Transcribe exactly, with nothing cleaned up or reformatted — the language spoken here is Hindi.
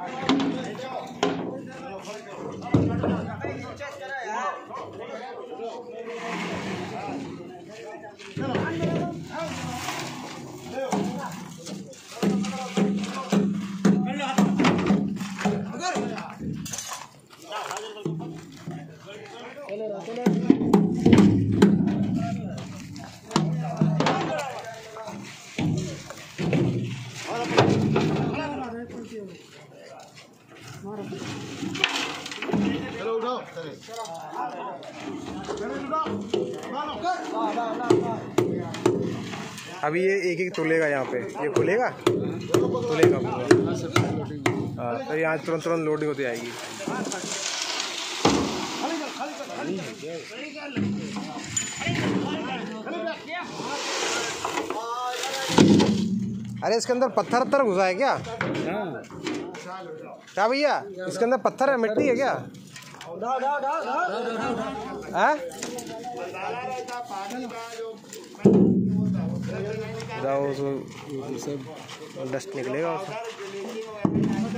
अभी ये एक एक तुलेगा यहाँ पे, ये खुलेगा तुलेगा हाँ, तो यहाँ तुरंत तुरंत लोडिंग होती आएगी। अरे इसके अंदर पत्थर पत्थर घुसा है क्या? क्या भैया इसके अंदर पत्थर है, मिट्टी है क्या? हाँ? डस्ट निकलेगा उसमें।